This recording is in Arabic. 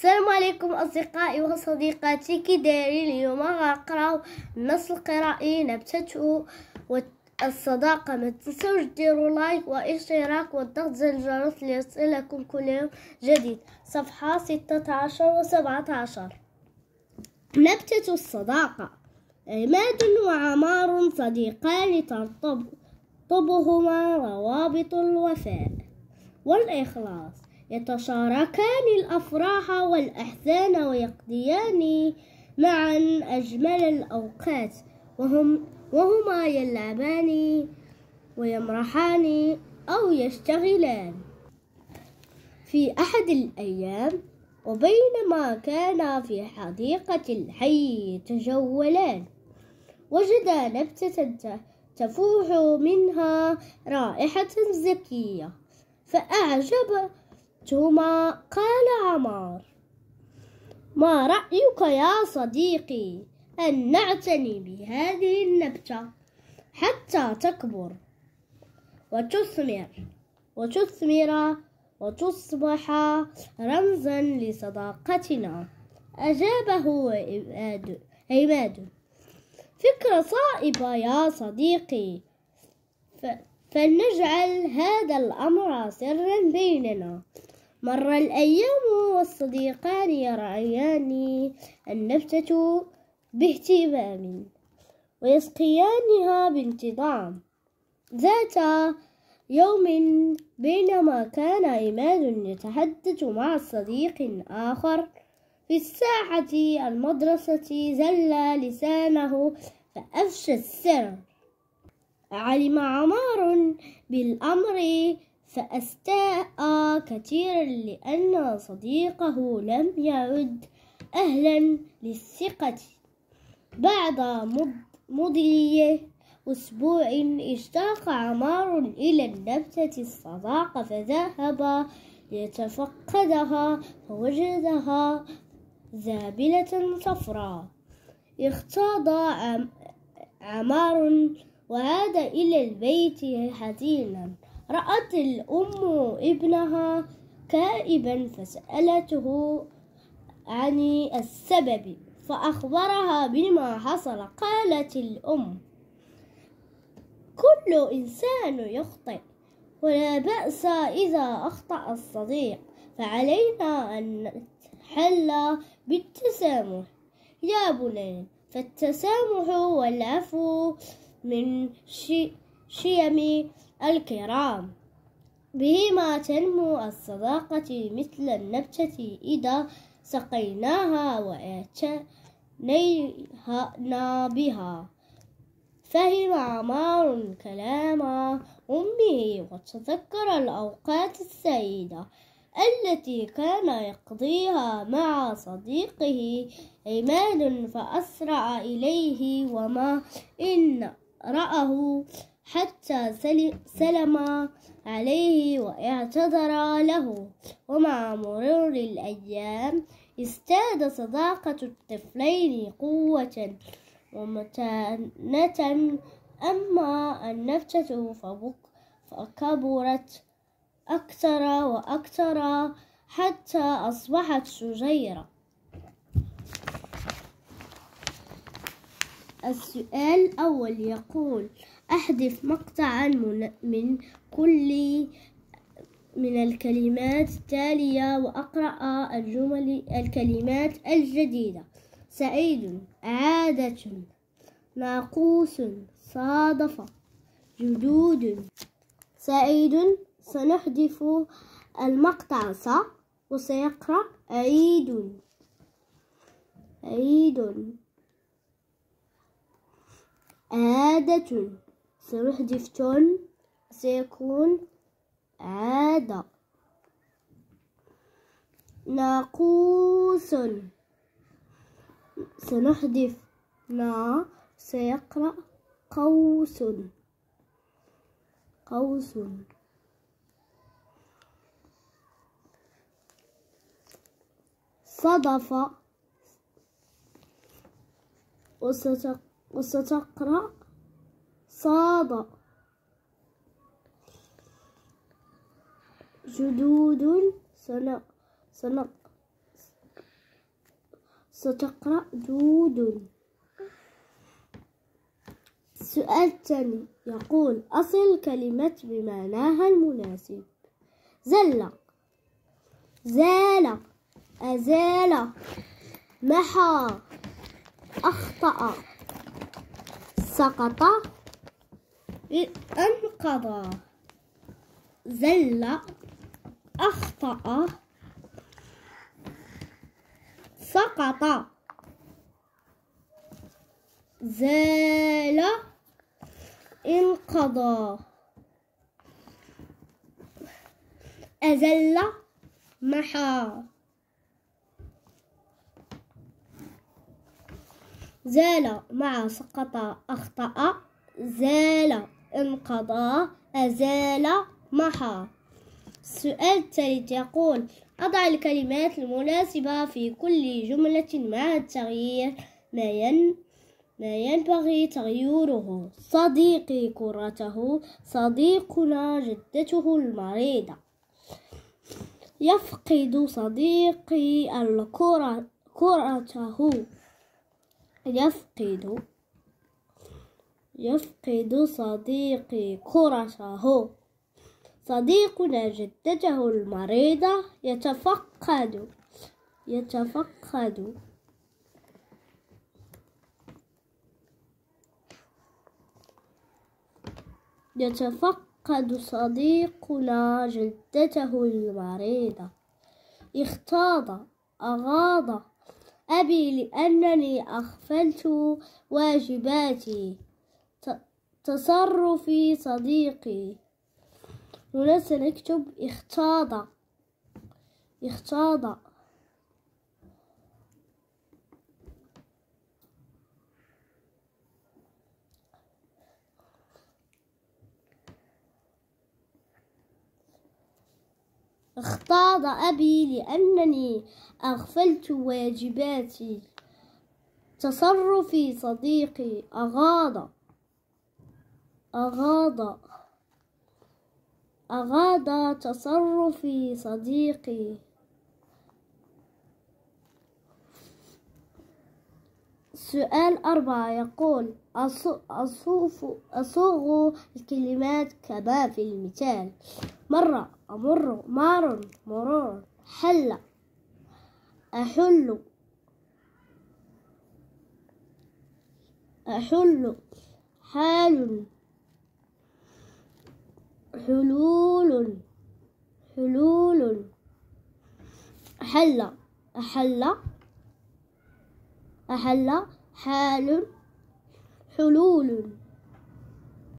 السلام عليكم أصدقائي وصديقاتي، كي دايرين؟ اليوم غنقراو النص القرائي نبتة والصداقة. ما تنسوش ديروا لايك واشتراك وضغط زر الجرس ليصلكم كل يوم جديد. صفحة 16 و 17. نبتة الصداقة. عماد وعمار صديقان ترتبطهما روابط الوفاء والإخلاص، يتشاركان الأفراح والأحزان ويقضيان معا أجمل الأوقات، وهما يلعبان ويمرحان أو يشتغلان. في أحد الأيام، وبينما كانا في حديقة الحي يتجولان، وجدا نبتة تفوح منها رائحة زكية فأعجبتهما. قال عمار: ما رأيك يا صديقي أن نعتني بهذه النبتة حتى تكبر وتثمر وتصبح رمزا لصداقتنا؟ أجابه عماد: فكرة صائبة يا صديقي، فلنجعل هذا الأمر سرا بيننا. مر الأيام والصديقان يرعيان النبتة باهتمام ويسقيانها بانتظام. ذات يوم، بينما كان عماد يتحدث مع صديق آخر في الساحة المدرسة، زل لسانه فأفشى السر. علم عمار بالأمر فاستاء كثيرا، لأن صديقه لم يعد أهلا للثقة. بعد مضي أسبوع، اشتاق عمار إلى النبتة الصداقة، فذهب ليتفقدها فوجدها زابلة صفراء. اغتاظ عمار وعاد إلى البيت حزينا. رأت الأم ابنها كائبا فسألته عن السبب، فأخبرها بما حصل. قالت الأم: كل إنسان يخطئ، ولا بأس إذا أخطأ الصديق، فعلينا أن نتحلى بالتسامح يا بني، فالتسامح والعفو من شيم الكرام، بهما تنمو الصداقة مثل النبتة إذا سقيناها واعتنينا بها. فهم عمار كلام أمه وتذكر الأوقات السعيدة التي كان يقضيها مع صديقه عماد، فأسرع إليه وما إن رآه حتى سلم عليه واعتذر له. ومع مرور الأيام ازداد صداقة الطفلين قوة ومتانة. أما النبتة فكبرت أكثر وأكثر حتى أصبحت شجيرة. السؤال الأول يقول: أحذف مقطعا من كل من الكلمات التالية وأقرأ الكلمات الجديدة. سعيد، عادة، ناقوس، صادف، جدود. سعيد، سنحذف المقطع صح وسيقرأ عيد. عادة، سنحذف تن سيكون عادة. ناقوس، سنحذف نا سيقرأ قوس. صدف، وستقرأ صاد. جدود، ستقرأ دود. السؤال الثاني يقول أصل كلمة بمعناها المناسب. زل، زال، أزال، محى، أخطأ، سقط، انقضى. زل، أخطأ، سقط، زال، انقضى، أزل، محى. زال مع سقط أخطأ، زال انقضى، أزال محى. السؤال الثالث يقول أضع الكلمات المناسبة في كل جملة مع التغيير ما ينبغي تغييره. صديقي كرته، صديقنا جدته المريضة. يفقد صديقي الكرة كرته. يفقد صديقي كرته. صديقنا جدته المريضة. يتفقد صديقنا جدته المريضة. اغتاظ، أغاض أبي لأنني أغفلت واجباتي. تصرفي صديقي. هنا سنكتب اغتاظ. اغتاظ أبي لأنني أغفلت واجباتي. تصرفي صديقي. أغاض تصرفي صديقي. سؤال 4 يقول أصوغ الكلمات كما في المثال. مر، أمر، مار، مرور. حل، أحل، حال، حلول، أحل، حال، حلول.